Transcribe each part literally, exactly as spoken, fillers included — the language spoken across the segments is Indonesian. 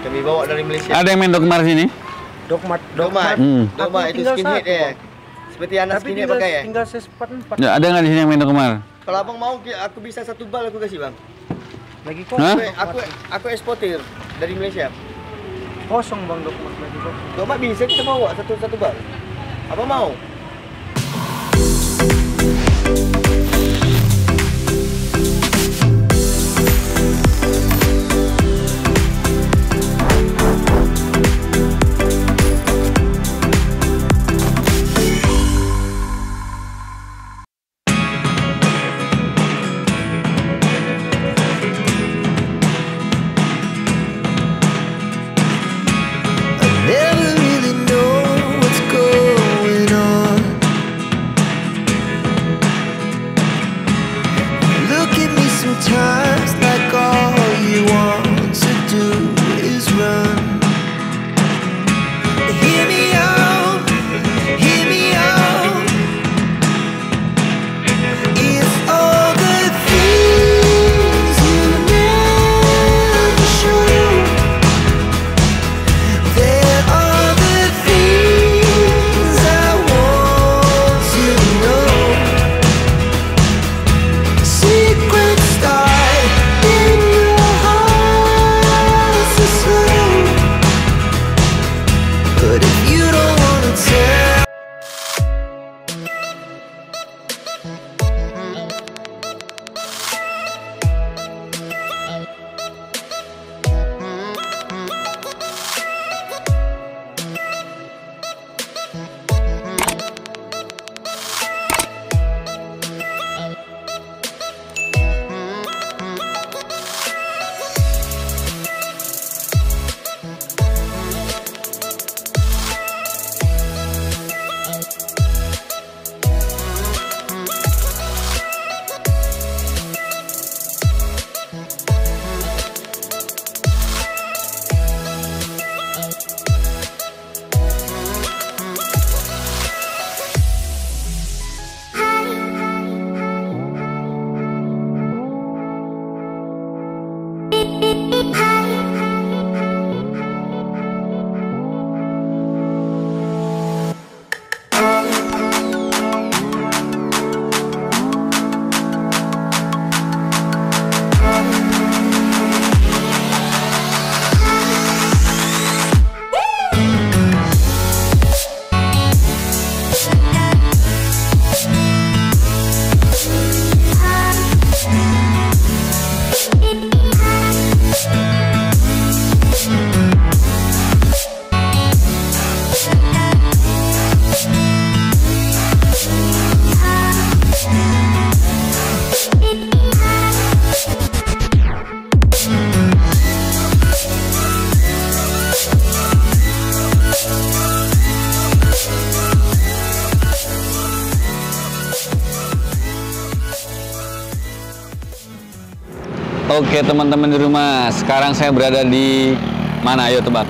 Kami bawa dari Malaysia. Ada yang main Dokmar sini? Dokmat, Dokmat. Hmm. Dokmat itu skinhead ya. Seperti anak Tapi skinhead tinggal, pakai ya. tinggal sesepat empat. Ya, ada nggak di sini yang main Dokmar? Kalau abang mau, aku bisa satu bal aku kasih bang. Lagi Hah? kosong. Aku, aku, aku eksportir dari Malaysia. Kosong bang Dokmat lagi kosong. Dokmat bisa kita bawa satu satu bal. Abang mau? Sometimes like all you want to do is run. Hear me out, hear me out. If all the things you never show, there are the things I want to know. Secrets start in your heart so slow. But if you don't wanna tell, Oke teman-teman di rumah, sekarang saya berada di mana? Ayo tebak.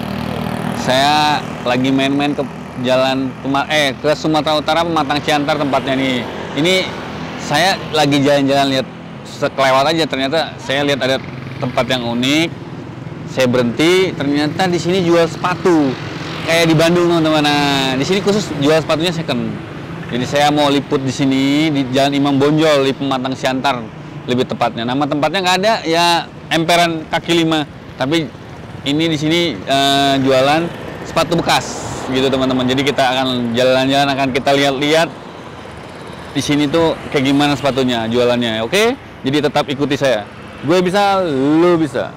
Saya lagi main-main ke jalan eh ke Sumatera Utara, Pematang Siantar tempatnya nih. Ini saya lagi jalan-jalan lihat kelewat aja, ternyata saya lihat ada tempat yang unik. Saya berhenti, ternyata di sini jual sepatu. Kayak di Bandung teman-teman. Nah, di sini khusus jual sepatunya second. Jadi saya mau liput di sini di Jalan Imam Bonjol di Pematang Siantar. Lebih tepatnya, nama tempatnya nggak ada ya, emperan kaki lima. Tapi ini di sini uh, jualan sepatu bekas, gitu teman-teman. Jadi kita akan jalan-jalan, akan kita lihat-lihat di sini tuh kayak gimana sepatunya, jualannya. Oke? Jadi tetap ikuti saya. Gue bisa, lu bisa.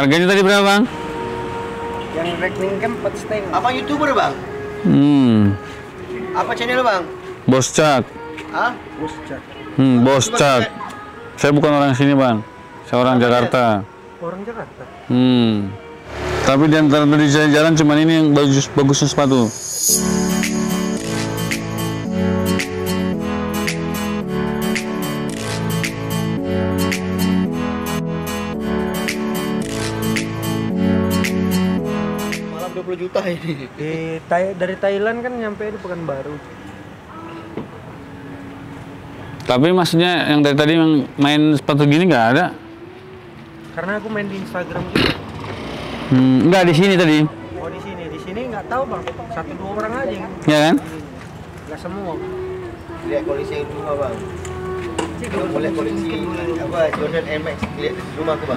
Harganya tadi berapa bang? Yang rekening kan empat setengah. Abang YouTuber bang? Hmm, Apa channel bang? Bos Cak. Hah? Bos Cak. Hmm, Bos Cak. Saya bukan orang sini bang. Saya orang Jakarta. Orang Jakarta. Hmm. Tapi di antara tadi jalan-jalan cuman ini yang bagus bagusnya sepatu. Malam dua puluh juta ini. Di Thai- dari Thailand kan nyampe di Pekanbaru. Tapi maksudnya yang dari tadi yang main sepatu gini nggak ada? Karena aku main di Instagram juga. Hmm, nggak di sini tadi. Oh di sini, di sini nggak tahu bang. Satu dua orang aja yang Ya kan? nggak semua. Lihat koleksi rumah bang. Mau lihat koleksi apa Jordan Air Max lihat rumah aku bang.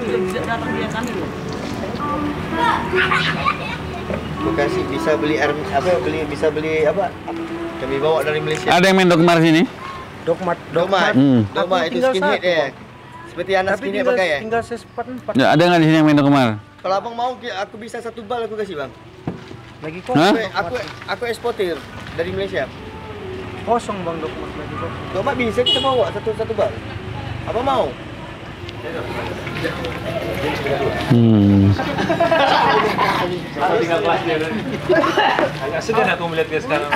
Bekasi bisa beli air apa beli bisa beli apa? Kami bawa dari Malaysia. Ada yang main Dokmar sini? Dokmat, Dokmat. Hmm. Dokmat Aku itu tinggal skinhead satu, ya. Bang. Seperti anak Tapi skinhead tinggal, pakai ya. tinggal sesepat empat. Ya, ada nggak di sini yang main Dokmar? Kalau abang mau aku bisa satu bal aku kasih bang. Lagi Hah? kosong. Aku aku, aku eksportir dari Malaysia. Kosong bang Dokmat lagi kok. Dokmat bisa kita bawa satu satu bal. Abang mau? Hmm. Agak segan aku melihat dia sekarang.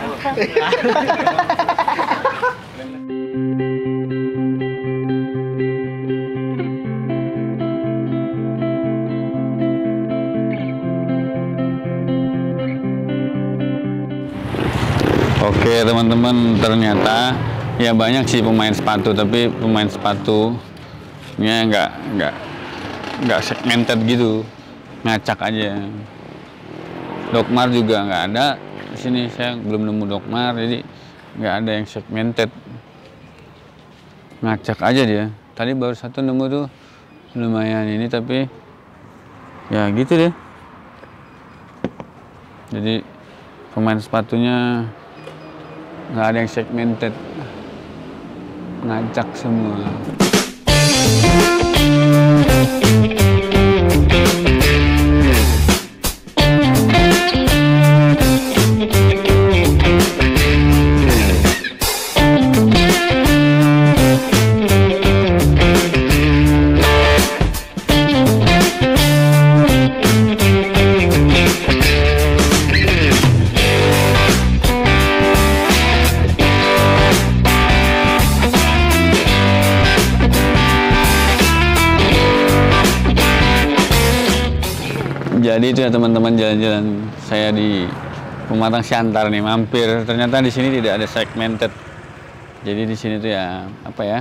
Oke teman-teman, ternyata ya banyak sih pemain sepatu, tapi pemain sepatunya nggak nggak nggak segmented gitu, ngacak aja. Dokmar juga nggak ada di sini, saya belum nemu Dokmar, jadi nggak ada yang segmented, ngacak aja dia. Tadi baru satu nemu tuh lumayan ini, tapi ya gitu deh. Jadi pemain sepatunya nggak ada yang segmented, ngacak semua. Jadi itu ya teman-teman, jalan-jalan saya di Pematang Siantar nih, mampir. Ternyata di sini tidak ada segmented. Jadi di sini tuh ya apa ya?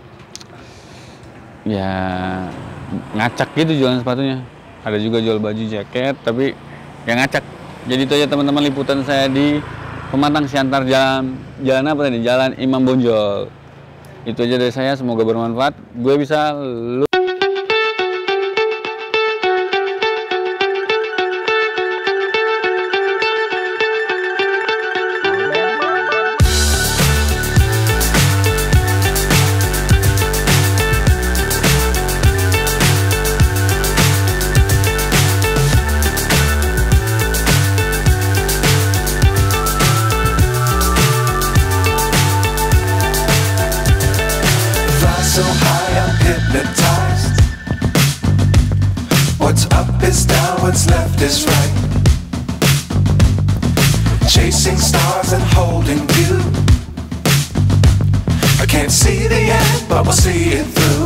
Ya ngacak gitu jualan sepatunya. Ada juga jual baju, jaket, tapi yang ngacak. Jadi itu aja teman-teman liputan saya di Pematang Siantar, jalan jalan apa tadi? Jalan Imam Bonjol. Itu aja dari saya, semoga bermanfaat. Gue bisa lu so high I'm hypnotized. What's up is down, what's left is right. Chasing stars and holding you. I can't see the end, but we'll see it through.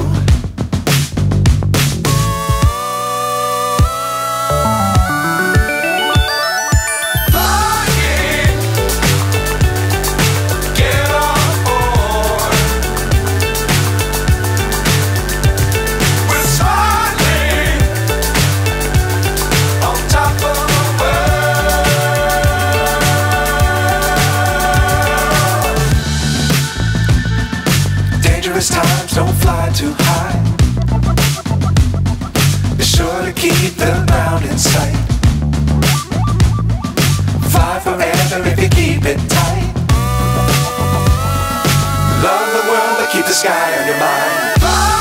Dangerous times, don't fly too high. Be sure to keep the ground in sight. Fly forever if you keep it tight. Love the world, but keep the sky on your mind. Fly.